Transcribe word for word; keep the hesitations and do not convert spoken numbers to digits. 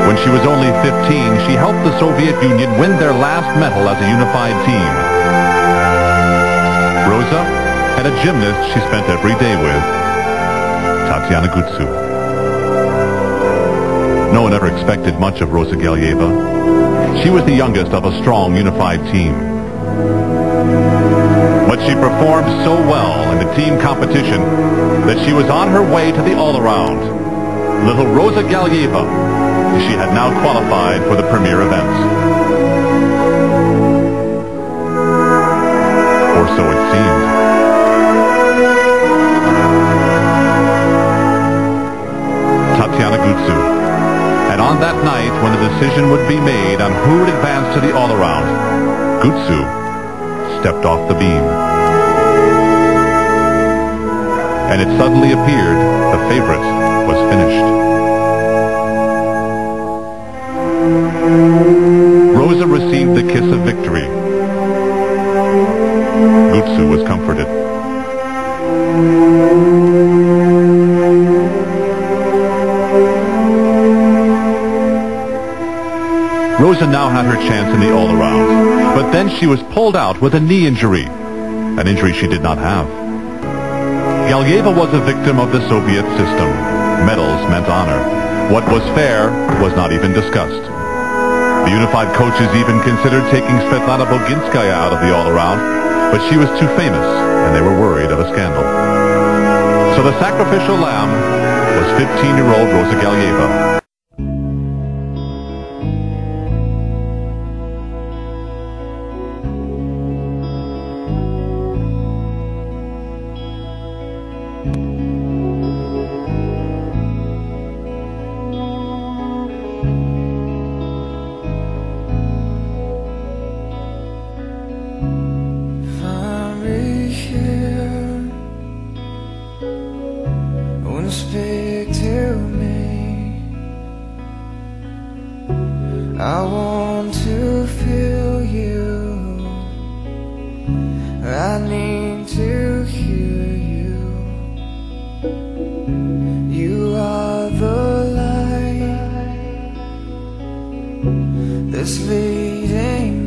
When she was only fifteen, she helped the Soviet Union win their last medal as a unified team. RozA had a gymnast she spent every day with, Tatiana Gutsu. No one ever expected much of RozA GalievA. She was the youngest of a strong, unified team. But she performed so well in the team competition that she was on her way to the all-around. Little RozA GalievA, she had now qualified for the premier events. Or so it seemed. Tatiana Gutsu. And on that night, when the decision would be made on who would advance to the all-around, Gutsu stepped off the beam. And it suddenly appeared the favorite was finished. RozA received the kiss of victory. Gutsu was comforted. RozA now had her chance in the all-around, but then she was pulled out with a knee injury, an injury she did not have. Galieva was a victim of the Soviet system. Medals meant honor. What was fair was not even discussed. The unified coaches even considered taking Svetlana Boginskaya out of the all-around, but she was too famous, and they were worried of a scandal. So the sacrificial lamb was fifteen-year-old RozA GalievA. Speak to me. I want to feel you. I need to hear you. You are the light that's leading